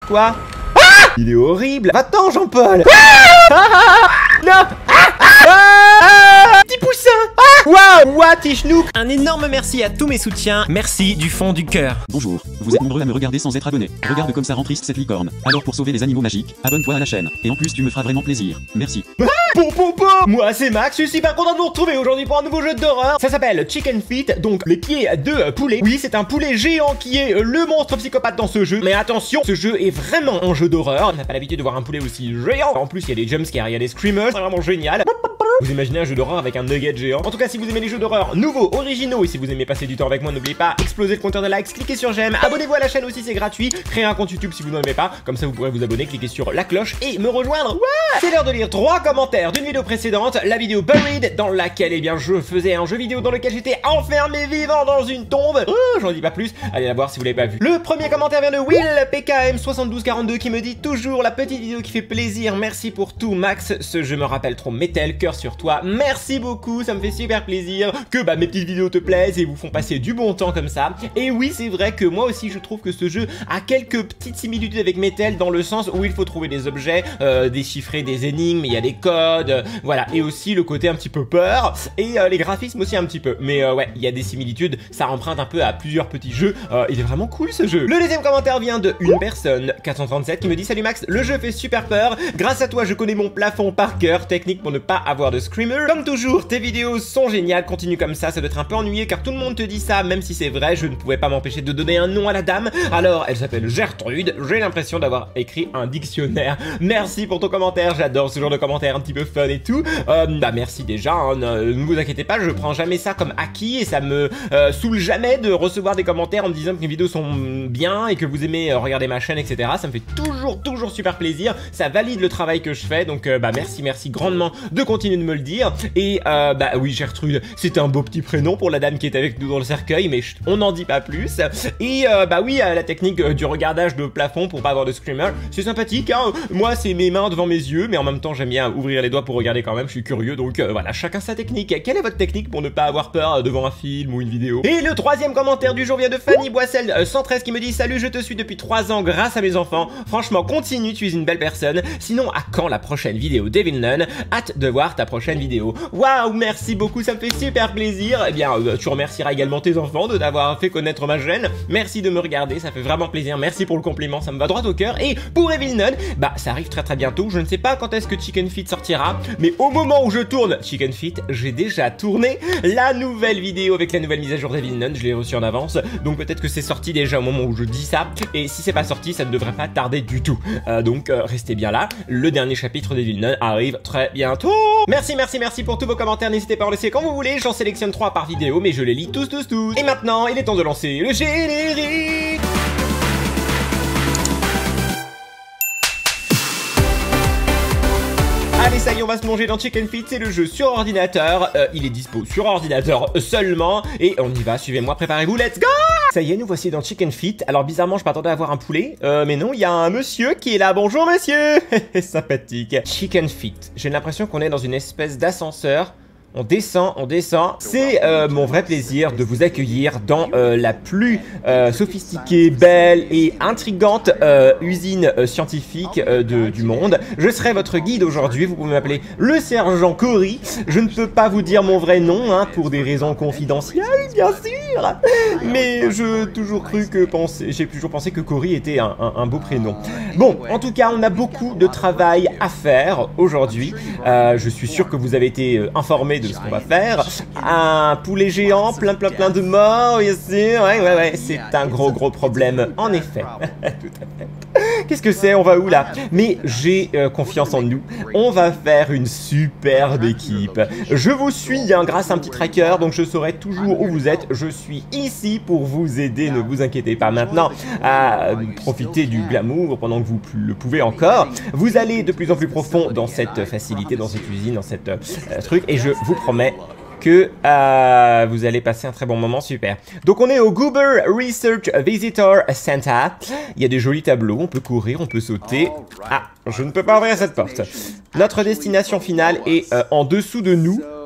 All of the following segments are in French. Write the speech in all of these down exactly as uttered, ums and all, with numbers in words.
Quoi? Ah, il est horrible. Va-t'en, Jean-Paul. Ah, non. Ah, ah, petit poussin. Ah, waouh, what, Tichnouk. Un énorme merci à tous mes soutiens. Merci du fond du cœur. Bonjour, vous êtes nombreux à me regarder sans être abonné. Regarde comme ça rend triste cette licorne. Alors pour sauver les animaux magiques, abonne-toi à la chaîne. Et en plus tu me feras vraiment plaisir. Merci. Bon, bon, bon. Moi c'est Max, je suis super content de vous retrouver aujourd'hui pour un nouveau jeu d'horreur. Ça s'appelle Chicken Feet, donc les pieds de poulet. Oui, c'est un poulet géant qui est le monstre psychopathe dans ce jeu. Mais attention, ce jeu est vraiment un jeu d'horreur. On n'a pas l'habitude de voir un poulet aussi géant. En plus, il y a des jumpscares, il y a des screamers, c'est vraiment génial. Vous imaginez un jeu d'horreur avec un nugget géant? En tout cas, si vous aimez les jeux d'horreur nouveaux, originaux, et si vous aimez passer du temps avec moi, n'oubliez pas, exploser le compteur de likes, cliquez sur j'aime, abonnez-vous à la chaîne aussi, c'est gratuit. Créez un compte YouTube si vous n'en aimez pas, comme ça vous pourrez vous abonner, cliquer sur la cloche et me rejoindre. Ouais, c'est l'heure de lire trois commentaires d'une vidéo précédente, la vidéo Buried, dans laquelle eh bien je faisais un jeu vidéo dans lequel j'étais enfermé vivant dans une tombe. Oh, j'en dis pas plus, allez la voir si vous l'avez pas vu. Le premier commentaire vient de Will P K M soixante-douze quarante-deux qui me dit toujours la petite vidéo qui fait plaisir. Merci pour tout, Max. Ce jeu me rappelle trop Metal, cœur sur toi. Merci beaucoup, ça me fait super plaisir que bah, mes petites vidéos te plaisent et vous font passer du bon temps comme ça. Et oui, c'est vrai que moi aussi je trouve que ce jeu a quelques petites similitudes avec Metal dans le sens où il faut trouver des objets, euh, déchiffrer des énigmes, il y a des codes, euh, voilà, et aussi le côté un petit peu peur et euh, les graphismes aussi un petit peu. Mais euh, ouais, il y a des similitudes, ça emprunte un peu à plusieurs petits jeux. Euh, il est vraiment cool ce jeu. Le deuxième commentaire vient de une personne, quatre cent trente-sept, qui me dit salut Max, le jeu fait super peur. Grâce à toi, je connais mon plafond par cœur, technique pour ne pas avoir de screamer. Comme toujours, tes vidéos sont géniales, continue comme ça, ça doit être un peu ennuyé car tout le monde te dit ça, même si c'est vrai, je ne pouvais pas m'empêcher de donner un nom à la dame. Alors, elle s'appelle Gertrude, j'ai l'impression d'avoir écrit un dictionnaire. Merci pour ton commentaire, j'adore ce genre de commentaires un petit peu fun et tout. Euh, bah merci déjà, hein, ne, ne vous inquiétez pas, je prends jamais ça comme acquis et ça me euh, saoule jamais de recevoir des commentaires en me disant que mes vidéos sont bien et que vous aimez euh, regarder ma chaîne, et cetera. Ça me fait toujours, toujours super plaisir, ça valide le travail que je fais, donc euh, bah merci, merci grandement de continuer de me le dire. Et euh, bah oui, Gertrude, c'était un beau petit prénom pour la dame qui est avec nous dans le cercueil, mais chut, on n'en dit pas plus. Et euh, bah oui, euh, la technique euh, du regardage de plafond pour pas avoir de screamer, c'est sympathique, hein. Moi, c'est mes mains devant mes yeux, mais en même temps, j'aime bien ouvrir les doigts pour regarder quand même, je suis curieux, donc euh, voilà, chacun sa technique. Quelle est votre technique pour ne pas avoir peur devant un film ou une vidéo? Et le troisième commentaire du jour vient de Fanny Boissel euh, cent treize qui me dit salut, je te suis depuis trois ans grâce à mes enfants. Franchement, continue, tu es une belle personne. Sinon, à quand la prochaine vidéo Devil Nun? Hâte de voir ta prochaine vidéo. Waouh, merci beaucoup, ça me fait super plaisir. Eh bien, euh, tu remercieras également tes enfants de t'avoir fait connaître ma chaîne. Merci de me regarder, ça fait vraiment plaisir. Merci pour le compliment, ça me va droit au cœur. Et pour Evil Nun, bah ça arrive très très bientôt. Je ne sais pas quand est-ce que Chicken Feet sortira, mais au moment où je tourne Chicken Feet, j'ai déjà tourné la nouvelle vidéo avec la nouvelle mise à jour d'Evil Nun. Je l'ai reçue en avance, donc peut-être que c'est sorti déjà au moment où je dis ça. Et si c'est pas sorti, ça ne devrait pas tarder du tout. Euh, donc euh, restez bien là. Le dernier chapitre d'Evil Nun arrive très bientôt. Merci, merci, merci pour tous vos commentaires. N'hésitez pas à en laisser quand vous voulez. J'en sélectionne trois par vidéo, mais je les lis tous, tous, tous. Et maintenant, il est temps de lancer le générique. Allez, ça y est, on va se plonger dans Chicken Feet, c'est le jeu sur ordinateur, euh, il est dispo sur ordinateur seulement, et on y va, suivez-moi, préparez-vous, let's go! Ça y est, nous voici dans Chicken Feet. Alors bizarrement, je m'attendais à voir un poulet, euh, mais non, il y a un monsieur qui est là, bonjour monsieur. Sympathique. Chicken Feet, j'ai l'impression qu'on est dans une espèce d'ascenseur. On descend, on descend. C'est euh, mon vrai plaisir de vous accueillir dans euh, la plus euh, sophistiquée, belle et intrigante euh, usine euh, scientifique euh, de, du monde. Je serai votre guide aujourd'hui. Vous pouvez m'appeler le sergent Cory. Je ne peux pas vous dire mon vrai nom hein, pour des raisons confidentielles, bien sûr. Mais je toujours cru que penser, j'ai toujours pensé que Cory était un, un, un beau prénom. Bon, en tout cas, on a beaucoup de travail à faire aujourd'hui. Euh, je suis sûr que vous avez été euh, informés de ce qu'on va faire. Un poulet géant, plein plein plein de morts, bien sûr. Ouais, ouais, ouais, c'est un gros gros problème, en effet. Tout à fait. Qu'est-ce que c'est? On va où là? Mais j'ai euh, confiance en nous. On va faire une superbe équipe. Je vous suis hein, grâce à un petit tracker, donc je saurai toujours où vous êtes. Je suis ici pour vous aider, ne vous inquiétez pas. Maintenant, à profiter du glamour pendant que vous le pouvez encore. Vous allez de plus en plus profond dans cette facilité, dans cette usine, dans cette euh, truc, et je vous promets que euh, vous allez passer un très bon moment, super. Donc on est au Goober Research Visitor Center. Il y a des jolis tableaux, on peut courir, on peut sauter. Ah, je ne peux pas ouvrir cette porte. Notre destination finale est euh, en dessous de nous.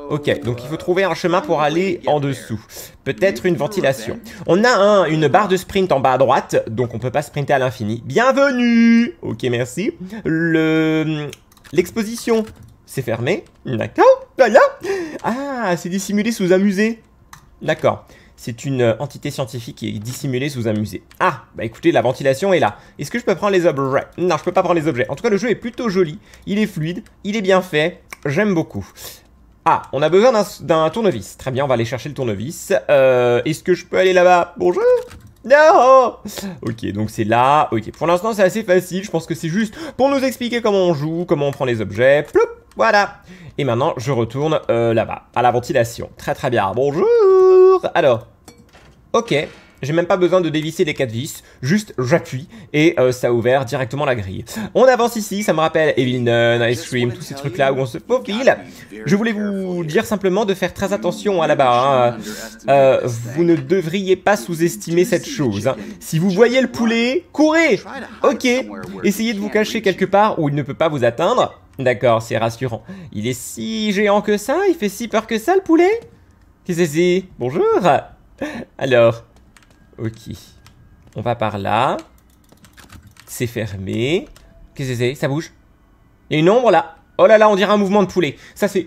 Ok, donc il faut trouver un chemin pour aller en dessous. Peut-être une ventilation. On a un, une barre de sprint en bas à droite, donc on peut pas sprinter à l'infini. Bienvenue. Ok, merci. Le... L'exposition, c'est fermé. D'accord. Voilà. Ah, c'est dissimulé sous un musée. D'accord. C'est une entité scientifique qui est dissimulée sous un musée. Ah, bah écoutez, la ventilation est là. Est-ce que je peux prendre les objets? Non, je peux pas prendre les objets. En tout cas, le jeu est plutôt joli. Il est fluide, il est bien fait. J'aime beaucoup. Ah, on a besoin d'un tournevis. Très bien, on va aller chercher le tournevis. Euh, Est-ce que je peux aller là-bas? Bonjour. Non. Ok, donc c'est là. Ok, pour l'instant, c'est assez facile. Je pense que c'est juste pour nous expliquer comment on joue, comment on prend les objets. Ploup, voilà. Et maintenant, je retourne euh, là-bas, à la ventilation. Très très bien. Bonjour. Alors, ok. J'ai même pas besoin de dévisser les quatre vis, juste j'appuie et euh, ça a ouvert directement la grille. On avance ici, ça me rappelle Evil Nun, Ice Cream, tous ces trucs là où on se faufile. Je voulais vous dire simplement de faire très attention à là-bas. Hein. Euh, vous ne devriez pas sous-estimer cette chose. Hein. Si vous voyez le poulet, courez. Ok, essayez de vous cacher quelque part où il ne peut pas vous atteindre. D'accord, c'est rassurant. Il est si géant que ça, il fait si peur que ça le poulet. Qu'est-ce que c'est? Bonjour. Alors... Ok. On va par là. C'est fermé. Qu'est-ce que c'est? Ça bouge. Il y a une ombre là. Oh là là, on dirait un mouvement de poulet. Ça c'est...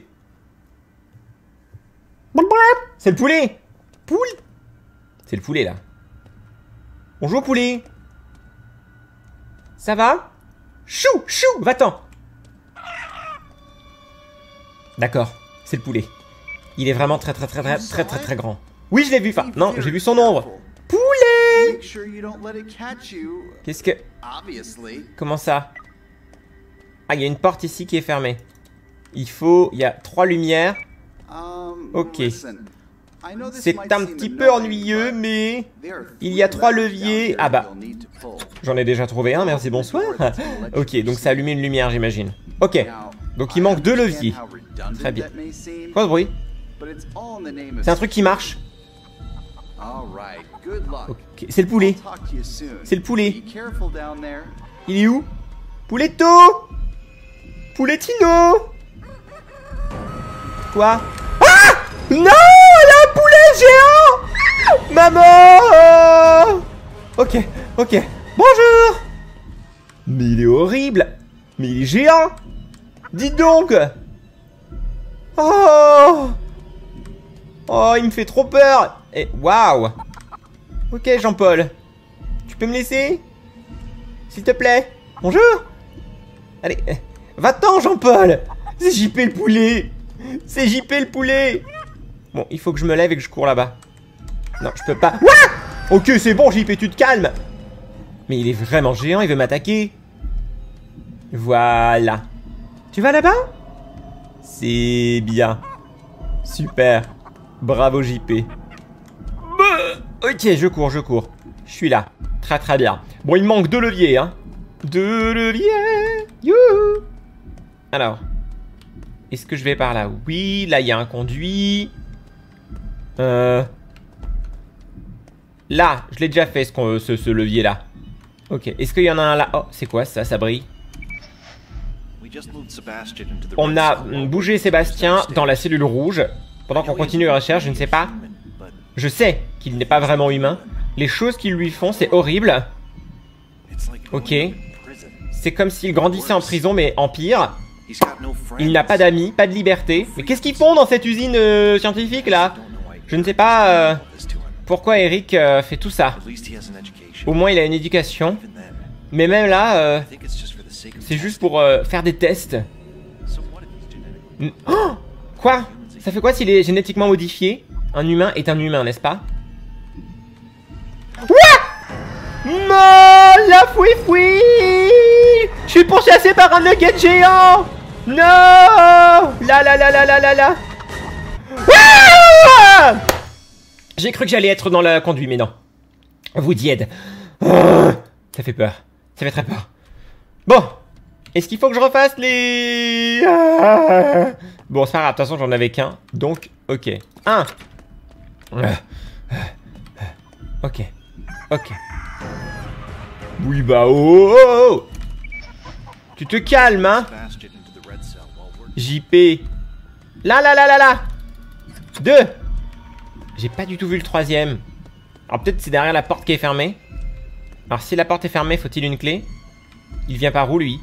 C'est le poulet. Poule. C'est le poulet là. Bonjour poulet. Ça va? Chou, chou, va-t'en. D'accord, c'est le poulet. Il est vraiment très très très très très très très grand. Oui, je l'ai vu. Enfin, non, j'ai vu son ombre. Poulet! Qu'est-ce que... Comment ça? Ah, il y a une porte ici qui est fermée. Il faut... Il y a trois lumières. Ok. C'est un petit peu ennuyeux, mais... Il y a trois leviers. Ah bah... J'en ai déjà trouvé un, merci, bonsoir. Ok, donc ça a allumé une lumière, j'imagine. Ok. Donc il manque deux leviers. Très bien. Quoi ce bruit? C'est un truc qui marche. Okay. C'est le poulet. C'est le poulet. Il est où? Pouletto! Poulettino! Quoi? Ah! Non! La poulet géant! Maman! Ok, ok. Bonjour! Mais il est horrible! Mais il est géant! Dites donc! Oh! Oh, il me fait trop peur! Et waouh! Ok, Jean-Paul. Tu peux me laisser? S'il te plaît? Bonjour! Allez, va-t'en, Jean-Paul! C'est J P le poulet! C'est J P le poulet! Bon, il faut que je me lève et que je cours là-bas. Non, je peux pas. Ouah! Ok, c'est bon, J P, tu te calmes! Mais il est vraiment géant, il veut m'attaquer. Voilà. Tu vas là-bas? C'est bien. Super. Bravo, J P. Ok, je cours, je cours. Je suis là. Très très bien. Bon, il manque deux leviers, hein. Deux leviers. Youhou. Alors. Est-ce que je vais par là? Oui, là, il y a un conduit. Euh... Là, je l'ai déjà fait, ce, ce, ce levier-là. Ok, est-ce qu'il y en a un là? Oh, c'est quoi ça? Ça brille. On a bougé Sébastien dans la cellule rouge. Pendant qu'on continue la recherche, je ne sais pas. Je sais qu'il n'est pas vraiment humain. Les choses qu'ils lui font, c'est horrible. Ok. C'est comme s'il grandissait en prison, mais en pire. Il n'a pas d'amis, pas de liberté. Mais qu'est-ce qu'ils font dans cette usine euh, scientifique, là? Je ne sais pas euh, pourquoi Eric euh, fait tout ça. Au moins, il a une éducation. Mais même là, euh, c'est juste pour euh, faire des tests. Oh! Quoi? Ça fait quoi s'il est génétiquement modifié? Un humain est un humain, n'est-ce pas? Ouah! Non! La fouille-fouille! Je suis pourchassé par un nugget géant! Non! La la la la la la la! Ah! J'ai cru que j'allais être dans la conduite, mais non. Vous dites. Oh, ça fait peur. Ça fait très peur. Bon. Est-ce qu'il faut que je refasse les... Ah. Bon, c'est pas grave. De toute façon, j'en avais qu'un. Donc, ok. Un. Ok. Ok. Oui, bah, oh, oh, oh. Tu te calmes, hein? J P. Là, là, là, là, là. Deux. J'ai pas du tout vu le troisième. Alors peut-être c'est derrière la porte qui est fermée. Alors si la porte est fermée, faut-il une clé? Il vient par où, lui?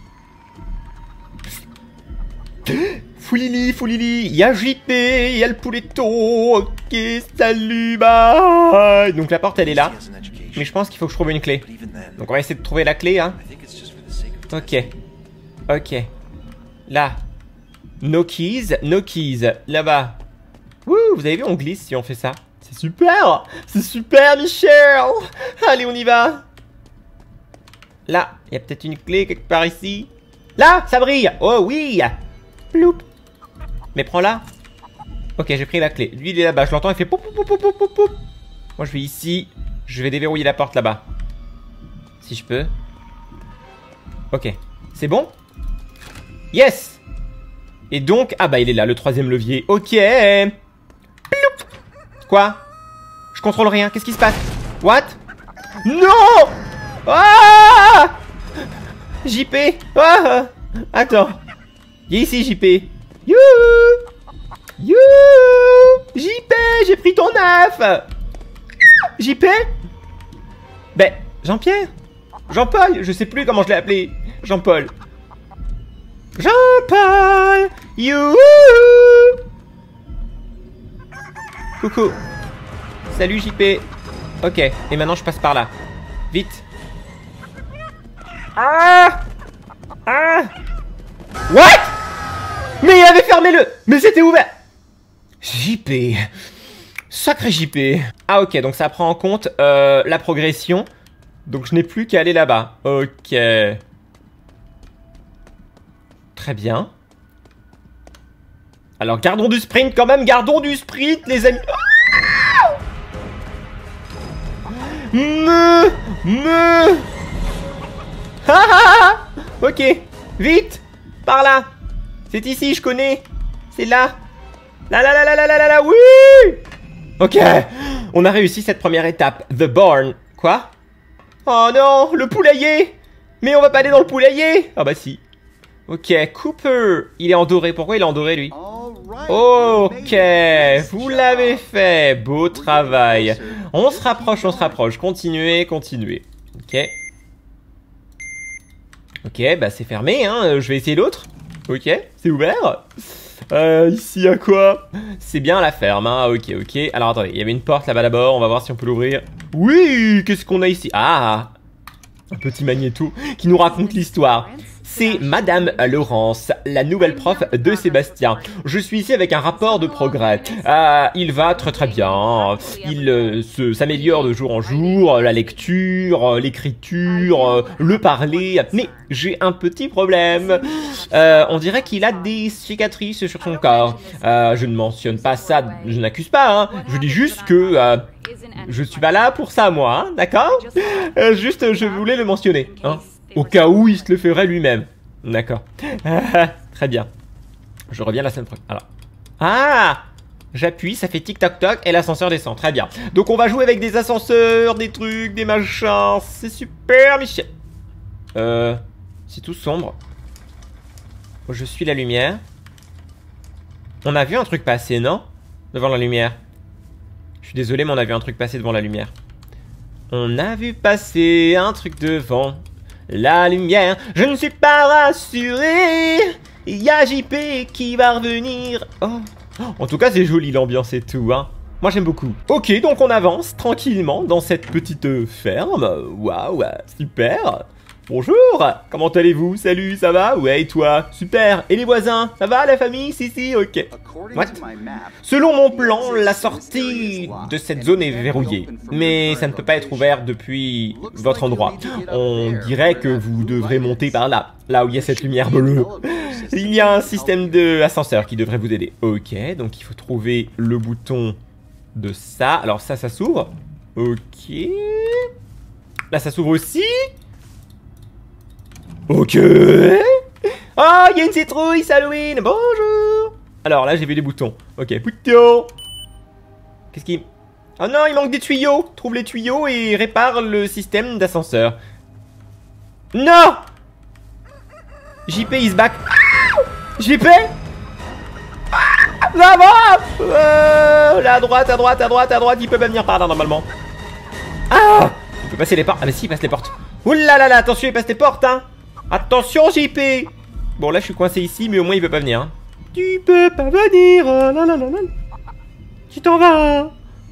Foulili, foulili, il y a J P, il y a le pouletto. Ok, salut, bye. Donc la porte, elle est là. Mais je pense qu'il faut que je trouve une clé. Donc on va essayer de trouver la clé, hein. Ok. Ok. Là. No keys, no keys. Là-bas. Wouh, vous avez vu, on glisse si on fait ça. C'est super. C'est super, Michel. Allez, on y va. Là, il y a peut-être une clé quelque part ici. Là, ça brille. Oh oui. Ploup. Mais prends-la. Ok, j'ai pris la clé. Lui, il est là-bas. Je l'entends, il fait poup, poup, poup, poup, poup, poup. Moi, je vais ici. Je vais déverrouiller la porte là-bas. Si je peux. Ok. C'est bon? Yes. Et donc... Ah bah, il est là, le troisième levier. Ok. Ploup. Quoi? Je contrôle rien. Qu'est-ce qui se passe? What? Non. Ah! J P. Ah! Attends. Viens ici, J P. You. You. J P, j'ai pris ton œuf. J P. Ben, Jean-Pierre. Jean-Paul, je sais plus comment je l'ai appelé. Jean-Paul. Jean-Paul. You. Coucou. Salut, J P. Ok, et maintenant je passe par là. Vite. Ah. Ah. What? Mais il avait fermé le... Mais c'était ouvert. J P. Sacré J P. Ah ok, donc ça prend en compte euh, la progression. Donc je n'ai plus qu'à aller là-bas. Ok. Très bien. Alors gardons du sprint quand même. Gardons du sprint les amis. Ah. Me. Me. Ah, ah, ah. Ok. Vite. Par là. C'est ici, je connais. C'est là. Là, là, là, là, là, là, là, là, oui. Ok. On a réussi cette première étape. The Barn. Quoi? Oh non, le poulailler. Mais on va pas aller dans le poulailler. Ah bah si. Ok, Cooper. Il est en doré. Pourquoi il est en doré, lui? Ok. Vous l'avez fait. Beau travail. On se rapproche, on se rapproche. Continuez, continuez. Ok. Ok, bah c'est fermé, hein. Je vais essayer l'autre. Ok, c'est ouvert. Euh, ici à quoi? C'est bien la ferme, hein. Ok, ok. Alors attendez, il y avait une porte là-bas d'abord. On va voir si on peut l'ouvrir. Oui, qu'est-ce qu'on a ici? Ah, un petit magnéto qui nous raconte l'histoire. C'est Madame Laurence, la nouvelle prof de Sébastien. Je suis ici avec un rapport de progrès. Euh, il va très très bien. Il euh, se s'améliore de jour en jour. La lecture, l'écriture, euh, le parler. Mais j'ai un petit problème. Euh, on dirait qu'il a des cicatrices sur son corps. Euh, je ne mentionne pas ça, je n'accuse pas. Hein. Je dis juste que euh, je suis pas là pour ça, moi. Hein, d'accord? euh, Juste, je voulais le mentionner. Hein. Au cas où il se le ferait lui-même. D'accord. Très bien. Je reviens la semaine prochaine. Alors. Ah! J'appuie, ça fait tic-tac-toc et l'ascenseur descend. Très bien. Donc on va jouer avec des ascenseurs, des trucs, des machins. C'est super, Michel. Euh... C'est tout sombre. Je suis la lumière. On a vu un truc passer, non? Devant la lumière. Je suis désolé, mais on a vu un truc passer devant la lumière. On a vu passer un truc devant la lumière, je ne suis pas rassuré. Il y a J P qui va revenir. Oh. En tout cas, c'est joli l'ambiance et tout, hein. Moi, j'aime beaucoup. Ok, donc on avance tranquillement dans cette petite ferme. Waouh, super. Bonjour, comment allez-vous? Salut, ça va? Ouais, et toi? Super. Et les voisins? Ça va, la famille? Si, si, ok. What? Selon mon plan, la sortie de cette zone est verrouillée. Mais ça ne peut pas être ouvert depuis votre endroit. On dirait que vous devrez monter par là, là où il y a cette lumière bleue. Il y a un système d'ascenseur qui devrait vous aider. Ok, donc il faut trouver le bouton de ça. Alors ça, ça s'ouvre. Ok. Là, ça s'ouvre aussi. Ok. Oh, il y a une citrouille, c'est Halloween. Bonjour. Alors là, j'ai vu les boutons. Ok, bouton. Qu'est-ce qui... Oh non, il manque des tuyaux. Trouve les tuyaux et répare le système d'ascenseur. Non. J P is back. Ah, J P. Ah, là, va euh, là, à droite, à droite, à droite, à droite. Il peut pas venir par là, normalement. Ah, il peut passer les portes. Ah, mais si, il passe les portes. Ouh là là là, attention, il passe les portes, hein. Attention, J P. Bon, là, je suis coincé ici, mais au moins, il peut pas venir. Hein. Tu peux pas venir. Là, là, là, là. Tu t'en vas.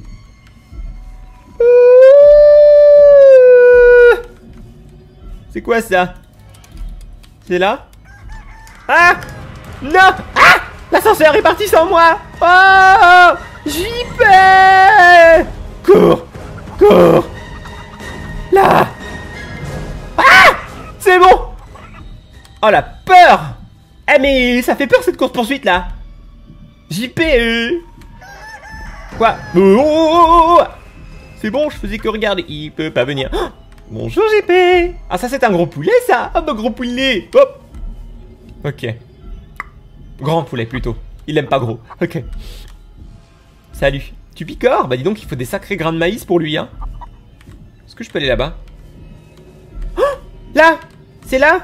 C'est quoi ça? C'est là? Ah! Non! Ah! L'ascenseur est parti sans moi! Oh! J P! Cours! Cours! Là! Ah! C'est bon! Oh la peur! Eh mais ça fait peur cette course poursuite là! J P! Euh... Quoi? Oh, oh, oh, oh. C'est bon, je faisais que regarder. Il peut pas venir. Oh, bonjour J P! Ah ça c'est un gros poulet ça! Ah bah gros poulet! Hop! Ok. Grand poulet plutôt. Il aime pas gros. Ok. Salut. Tu picores? Bah dis donc il faut des sacrés grains de maïs pour lui hein. Est-ce que je peux aller là-bas? Oh, là! C'est là?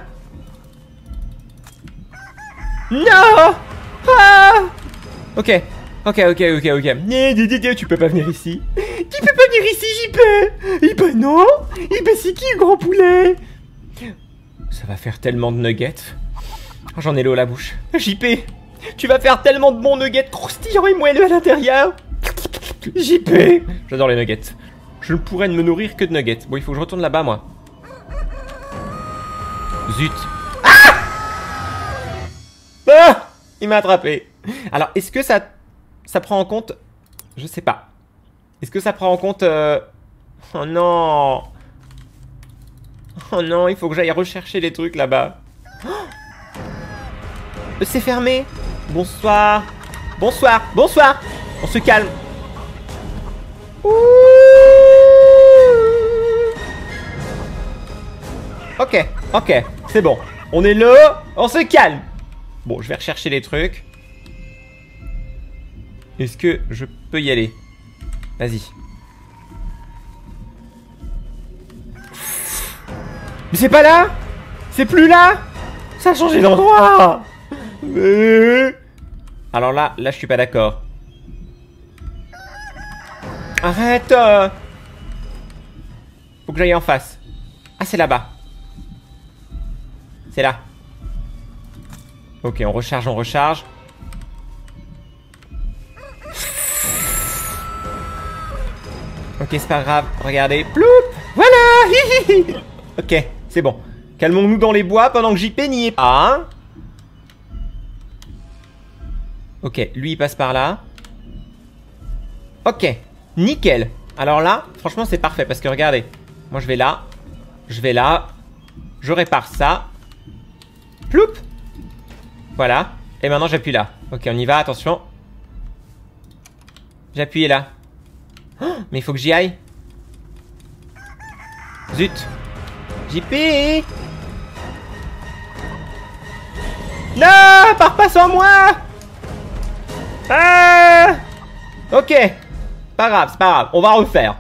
Non! Ah! Ok. Ok, ok, ok, ok. Tu peux pas venir ici. Tu peux pas venir ici, J P. Eh ben non. Eh ben c'est qui le gros poulet? Ça va faire tellement de nuggets. Oh, j'en ai l'eau à la bouche. J P, tu vas faire tellement de bons nuggets croustillants et moelleux à l'intérieur. J P, j'adore les nuggets. Je ne pourrais ne me nourrir que de nuggets. Bon, il faut que je retourne là-bas, moi. Zut. Ah! Ah! Il m'a attrapé. Alors, est-ce que ça... Ça prend en compte... Je sais pas. Est-ce que ça prend en compte... Euh... Oh non. Oh non, il faut que j'aille rechercher les trucs là-bas. Oh, c'est fermé. Bonsoir. Bonsoir. Bonsoir. On se calme. Ouh. Ok. Ok. C'est bon. On est là. On se calme. Bon, je vais rechercher les trucs. Est-ce que je peux y aller? Vas-y. Mais c'est pas là? C'est plus là? Ça a changé d'endroit. euh... Alors là, là je suis pas d'accord. Arrête. Faut que j'aille en face. Ah c'est là-bas. C'est là. Ok, on recharge, on recharge. Ok, c'est pas grave. Regardez. Ploup. Voilà. Ok, c'est bon. Calmons-nous dans les bois pendant que J P n'y est pas. Hein. Ok, lui il passe par là. Ok, nickel. Alors là, franchement c'est parfait parce que regardez. Moi je vais là. Je vais là. Je répare ça. Ploup. Voilà. Et maintenant j'appuie là. Ok, on y va, attention. J'appuie là. Oh, mais il faut que j'y aille. Zut. J P. Non, pars pas sans moi. Ah. Ok. Pas grave, c'est pas grave. On va refaire.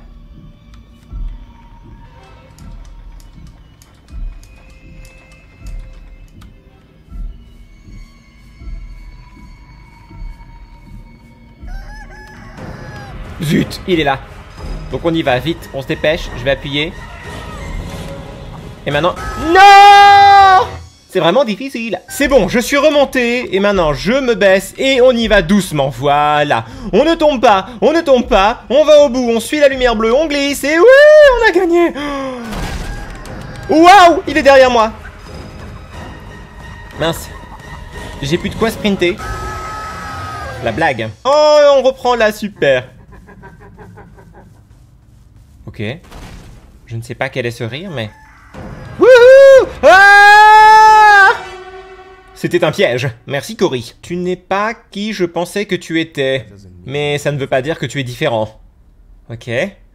Zut, il est là. Donc on y va vite, on se dépêche. Je vais appuyer. Et maintenant... Non! C'est vraiment difficile. C'est bon, je suis remonté. Et maintenant, je me baisse et on y va doucement. Voilà. On ne tombe pas, on ne tombe pas. On va au bout, on suit la lumière bleue, on glisse. Et oui, on a gagné. Waouh, il est derrière moi. Mince. J'ai plus de quoi sprinter. La blague. Oh, on reprend là, super. Ok. Je ne sais pas quel est ce rire, mais... Wouhou! Ah! C'était un piège. Merci, Cory. Tu n'es pas qui je pensais que tu étais. Mais ça ne veut pas dire que tu es différent. Ok.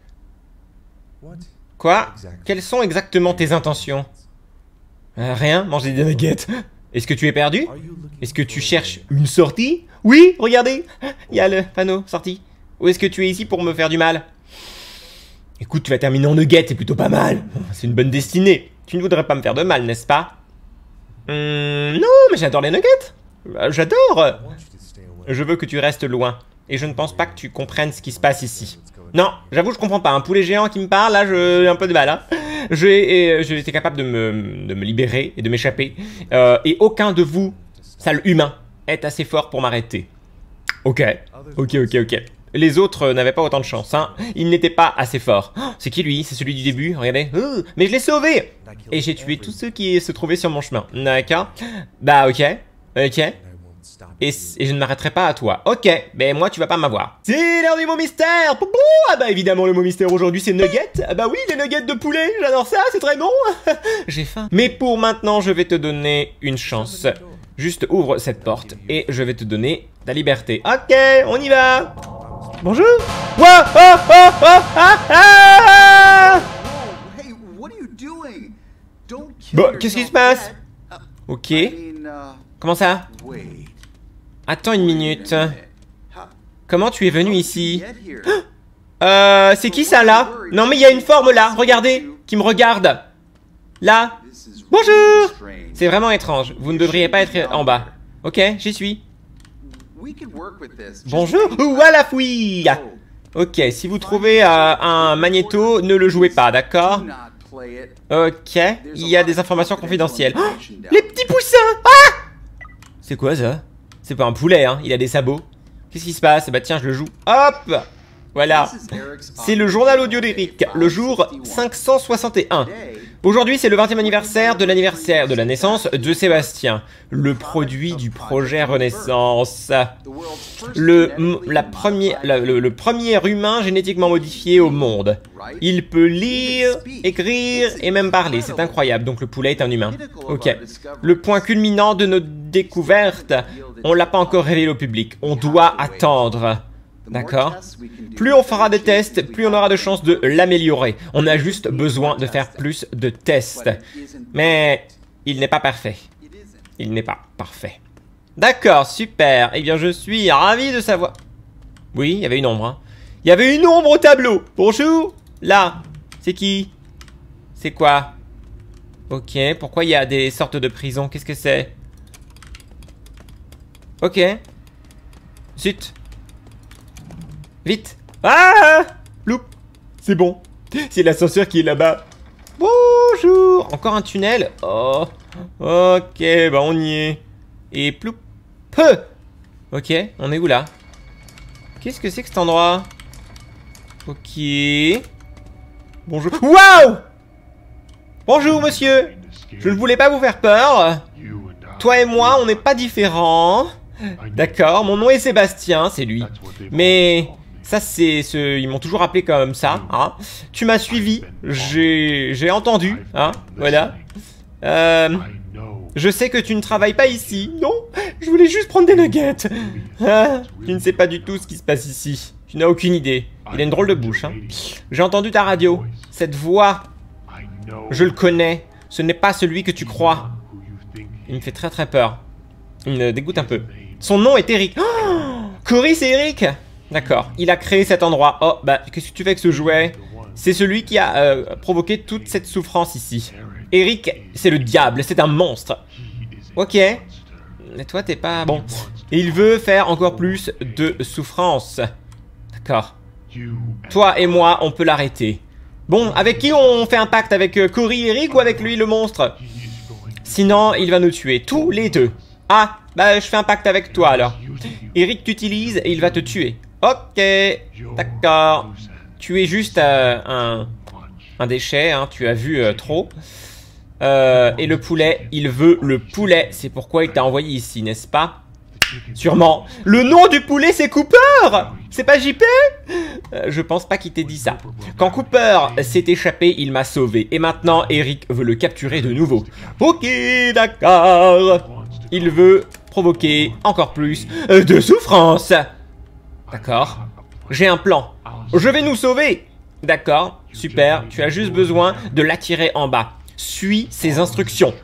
Quoi? Quelles sont exactement tes intentions? euh, Rien, manger des nuggets. Est-ce que tu es perdu? Est-ce que tu cherches une sortie? Oui, regardez. Il y a le panneau, sortie. Ou est-ce que tu es ici pour me faire du mal? Écoute, tu vas terminer en nuggets, c'est plutôt pas mal. C'est une bonne destinée. Tu ne voudrais pas me faire de mal, n'est-ce pas? hum, Non, mais j'adore les nuggets. J'adore. Je veux que tu restes loin. Et je ne pense pas que tu comprennes ce qui se passe ici. Non, j'avoue, je comprends pas. Un poulet géant qui me parle, là, j'ai un peu de mal. Hein. J'ai été capable de me, de me libérer et de m'échapper. Euh, et aucun de vous, sale humain, est assez fort pour m'arrêter. Ok, ok, ok, ok. Les autres euh, n'avaient pas autant de chance, hein. Ils n'étaient pas assez forts. Oh, c'est qui lui? C'est celui du début, regardez. Oh, mais je l'ai sauvé! Et j'ai tué tous ceux qui se trouvaient sur mon chemin. D'accord? Bah ok, ok. Et, et je ne m'arrêterai pas à toi. Ok, ben moi tu vas pas m'avoir. C'est l'heure du mot mystère. Poupou. Ah bah évidemment le mot mystère aujourd'hui c'est nuggets. Ah bah oui, les nuggets de poulet, j'adore ça, c'est très bon. J'ai faim. Mais pour maintenant je vais te donner une chance. Juste ouvre cette porte et je vais te donner ta liberté. Ok, on y va. Bonjour. Wow, oh, oh, oh, ah, ah. Bon, qu'est-ce qui se passe? Ok. Comment ça? Attends une minute. Comment tu es venu ici? Euh, c'est qui ça là? Non mais il y a une forme là, regardez, qui me regarde. Là. Bonjour. C'est vraiment étrange, vous ne devriez pas être en bas. Ok, j'y suis. Bonjour. Voilà fouille. Ok, si vous trouvez euh, un magnéto, ne le jouez pas, d'accord? Ok, il y a des informations confidentielles. Oh, les petits poussins. Ah! C'est quoi ça? C'est pas un poulet, hein, il a des sabots. Qu'est-ce qui se passe? Bah tiens, je le joue. Hop! Voilà. C'est le journal audio d'Eric, le jour cinq cent soixante et un. Aujourd'hui, c'est le vingtième anniversaire de l'anniversaire de la naissance de Sébastien, le produit du projet Renaissance. Le, la première, la, le, le premier humain génétiquement modifié au monde. Il peut lire, écrire et même parler, c'est incroyable, donc le poulet est un humain. Ok. Le point culminant de notre découverte, on l'a pas encore révélé au public, on doit attendre. D'accord? Plus on fera des tests, plus on aura de chances de l'améliorer. On a juste besoin de faire plus de tests. Mais il n'est pas parfait. Il n'est pas parfait. D'accord, super. Eh bien, je suis ravi de savoir... Oui, il y avait une ombre. Hein. Il y avait une ombre au tableau. Bonjour. Là. C'est qui? C'est quoi? Ok, pourquoi il y a des sortes de prisons? Qu'est-ce que c'est? Ok. Zut. Vite. Ah! Loup. C'est bon. C'est l'ascenseur qui est là-bas. Bonjour. Encore un tunnel. Oh. Ok, bah on y est. Et ploup. Peu. Ok, on est où là? Qu'est-ce que c'est que cet endroit? Ok. Bonjour. Waouh! Bonjour monsieur. Je ne voulais pas vous faire peur. Toi et moi, on n'est pas différents. D'accord, mon nom est Sébastien, c'est lui. Mais... ça, c'est ce... ils m'ont toujours appelé comme ça, hein. Tu m'as suivi, j'ai entendu, hein, voilà. Euh... Je sais que tu ne travailles pas ici, non? Je voulais juste prendre des nuggets. Ah, tu ne sais pas du tout ce qui se passe ici. Tu n'as aucune idée. Il a une drôle de bouche, hein. J'ai entendu ta radio. Cette voix, je le connais. Ce n'est pas celui que tu crois. Il me fait très très peur. Il me dégoûte un peu. Son nom est Eric. Oh, Cory, c'est Eric. D'accord, il a créé cet endroit. Oh, bah, qu'est-ce que tu fais avec ce jouet? C'est celui qui a euh, provoqué toute cette souffrance ici. Eric, c'est le diable, c'est un monstre. Ok. Mais toi, t'es pas... bon. Et il veut faire encore plus de souffrance. D'accord. Toi et moi, on peut l'arrêter. Bon, avec qui on fait un pacte? Avec euh, Cory, Eric ou avec lui, le monstre? Sinon, il va nous tuer, tous les deux. Ah, bah, je fais un pacte avec toi, alors. Eric t'utilise et il va te tuer. Ok, d'accord. Tu es juste euh, un, un déchet, hein, tu as vu euh, trop. Euh, et le poulet, il veut le poulet. C'est pourquoi il t'a envoyé ici, n'est-ce pas? Sûrement. Le nom du poulet, c'est Cooper. C'est pas J P? euh, Je pense pas qu'il t'ait dit ça. Quand Cooper s'est échappé, il m'a sauvé. Et maintenant, Eric veut le capturer de nouveau. Ok, d'accord. Il veut provoquer encore plus de souffrance. D'accord. J'ai un plan. Je vais nous sauver. D'accord, super. Tu as juste besoin de l'attirer en bas. Suis ses instructions.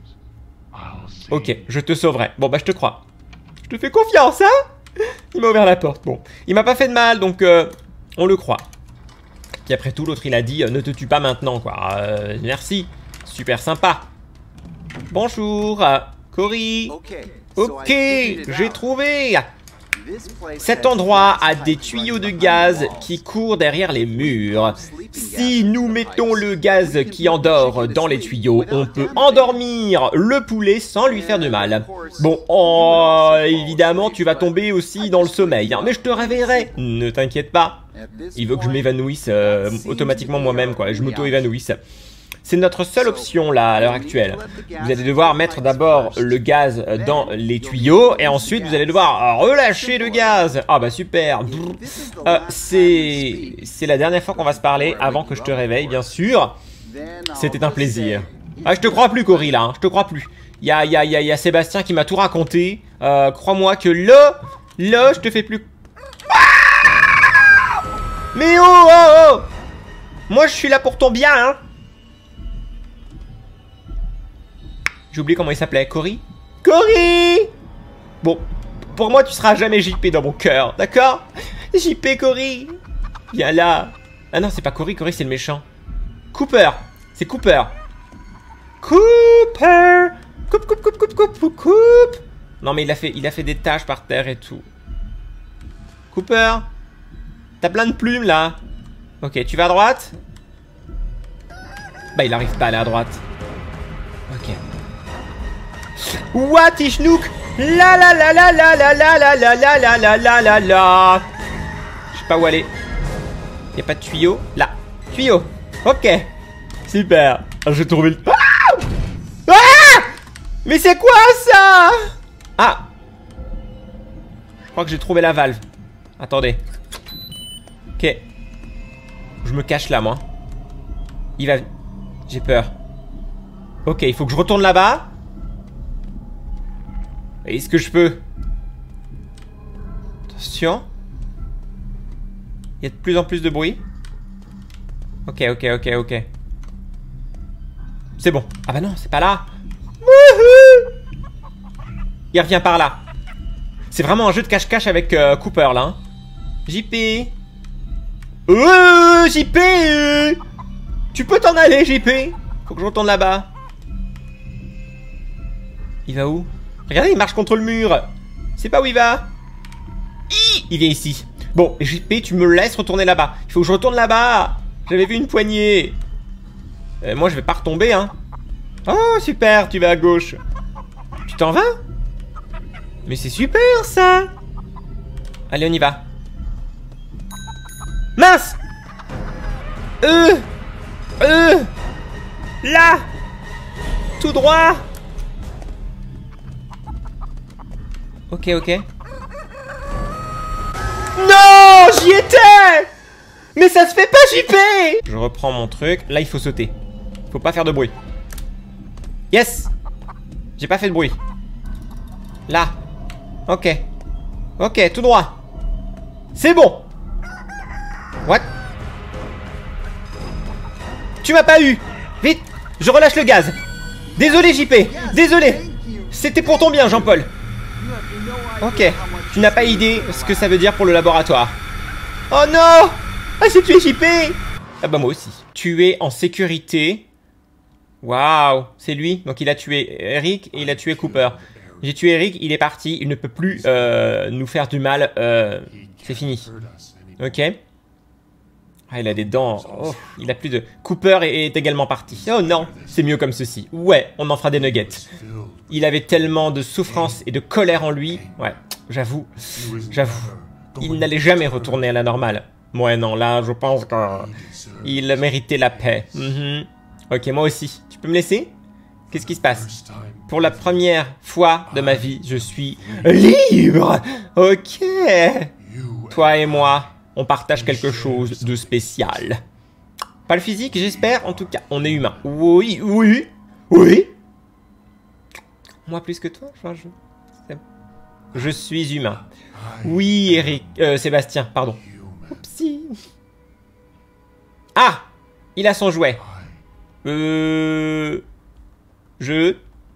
Ok, je te sauverai. Bon, bah, je te crois. Je te fais confiance, hein? Il m'a ouvert la porte. Bon, il m'a pas fait de mal, donc euh, on le croit. Puis après tout, l'autre, il a dit, euh, ne te tue pas maintenant, quoi. Euh, merci. Super sympa. Bonjour, euh, Cory. Ok, j'ai trouvé. Cet endroit a des tuyaux de gaz qui courent derrière les murs. Si nous mettons le gaz qui endort dans les tuyaux, on peut endormir le poulet sans lui faire de mal. Bon, oh, évidemment, tu vas tomber aussi dans le sommeil, hein, mais je te réveillerai. Ne t'inquiète pas. Il veut que je m'évanouisse euh, automatiquement moi-même, quoi. Je m'auto-évanouisse. C'est notre seule option là à l'heure actuelle. Vous allez devoir mettre d'abord le gaz dans les tuyaux et ensuite vous allez devoir relâcher le gaz. Ah bah super. Euh, c'est c'est la dernière fois qu'on va se parler avant que je te réveille, bien sûr. C'était un plaisir. Ah, je te crois plus, Cory, là. Hein. Je te crois plus. Il y a, y, a, y, a, y a Sébastien qui m'a tout raconté. Euh, Crois-moi que là, là, je te fais plus... Ah, mais oh, oh, oh. Moi, je suis là pour ton bien, hein. J'ai oublié comment il s'appelait. Cory? Cory! Bon, pour moi, tu seras jamais J P dans mon cœur, d'accord? J P, Cory. Viens là. Ah non, c'est pas Cory. Cory, c'est le méchant. Cooper. C'est Cooper. Cooper. Coupe, coupe, coupe, coupe, coupe, coupe, coupe. Non, mais il a fait, il a fait des taches par terre et tout. Cooper. T'as plein de plumes, là. Ok, tu vas à droite? Bah, il arrive pas à aller à droite. Ok. What Ishnook? La la la la la la la la la la la la la la la. Je sais pas où aller. Y'a pas de tuyau? Là. Tuyau. Ok. Super. J'ai trouvé le... Ah, ah, mais c'est quoi ça? Ah. Je crois que j'ai trouvé la valve. Attendez. Ok. Je me cache là, moi. Il va... J'ai peur. Ok, il faut que je retourne là-bas. Est-ce que je peux? Attention. Il y a de plus en plus de bruit. Ok, ok, ok, ok. C'est bon. Ah bah non, c'est pas là. Wouhou! Il revient par là. C'est vraiment un jeu de cache-cache avec euh, Cooper, là. Hein. J P. Euh, J P. Tu peux t'en aller, J P. Faut que je retourne là-bas. Il va où? Regardez, il marche contre le mur. C'est pas où il va. Il vient ici. Bon, J P, tu me laisses retourner là-bas. Il faut que je retourne là-bas. J'avais vu une poignée. Euh, moi, je vais pas retomber, hein. Oh, super, tu vas à gauche. Tu t'en vas? Mais c'est super, ça. Allez, on y va. Mince. Euh. Euh. Là. Tout droit. Ok, ok. Non, j'y étais. Mais ça se fait pas, J P. Je reprends mon truc. Là, il faut sauter. Faut pas faire de bruit. Yes. J'ai pas fait de bruit. Là. Ok. Ok, tout droit. C'est bon. What? Tu m'as pas eu. Vite, je relâche le gaz. Désolé, J P. Désolé. C'était pour ton bien, Jean-Paul. Ok, tu n'as pas idée ce que ça veut dire pour le laboratoire. Oh non! Ah, j'ai tué J P! Ah bah moi aussi. Tu es en sécurité. Waouh, c'est lui. Donc il a tué Eric et il a tué Cooper. J'ai tué Eric, il est parti. Il ne peut plus euh, nous faire du mal. Euh, c'est fini. Ok. Ah, il a des dents. Oh, il a plus de... Cooper est, est également parti. Oh non, c'est mieux comme ceci. Ouais, on en fera des nuggets. Il avait tellement de souffrance et de colère en lui. Ouais, j'avoue. J'avoue. Il n'allait jamais retourner à la normale. Ouais, non, là, je pense qu'il méritait la paix. Mm-hmm. Ok, moi aussi. Tu peux me laisser? Qu'est-ce qui se passe? Pour la première fois de ma vie, je suis libre. Ok. Toi et moi, on partage quelque chose de spécial. Pas le physique, j'espère. En tout cas, on est humain. Oui, oui, oui. Moi plus que toi, enfin, je... je suis humain. Oui, Eric, euh, Sébastien, pardon. Oupsie. Ah, il a son jouet. Euh, je.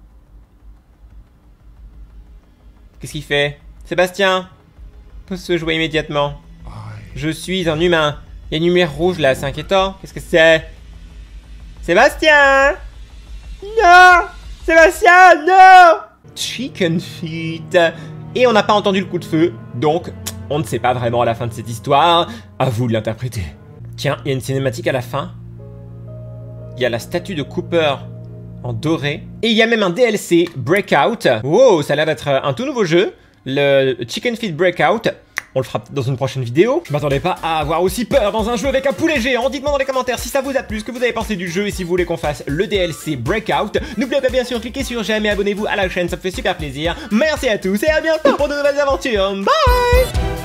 Qu'est-ce qu'il fait? Sébastien, pose ce jouet immédiatement. Je suis un humain. Il y a une lumière rouge là, c'est inquiétant. Qu'est-ce que c'est? Sébastien! Non! Sébastien, non! Chicken feet. Et on n'a pas entendu le coup de feu, donc on ne sait pas vraiment la fin de cette histoire. À vous de l'interpréter. Tiens, il y a une cinématique à la fin. Il y a la statue de Cooper en doré. Et il y a même un D L C, Breakout. Wow, ça a l'air d'être un tout nouveau jeu. Le Chicken Feed Breakout. On le fera peut-être dans une prochaine vidéo. Je m'attendais pas à avoir aussi peur dans un jeu avec un poulet géant. Dites-moi dans les commentaires si ça vous a plu, ce que vous avez pensé du jeu et si vous voulez qu'on fasse le D L C Breakout. N'oubliez pas bien sûr cliquer sur j'aime et abonnez-vous à la chaîne, ça me fait super plaisir. Merci à tous et à bientôt pour de nouvelles aventures. Bye!